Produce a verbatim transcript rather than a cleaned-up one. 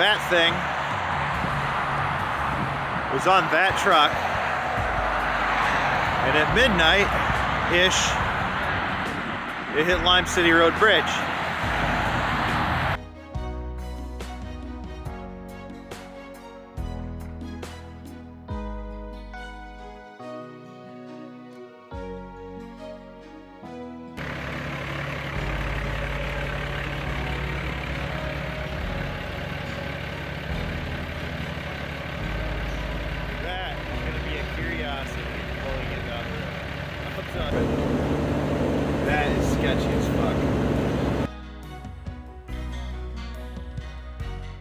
that thing was on that truck, and at midnight-ish, it hit Lime City Road Bridge.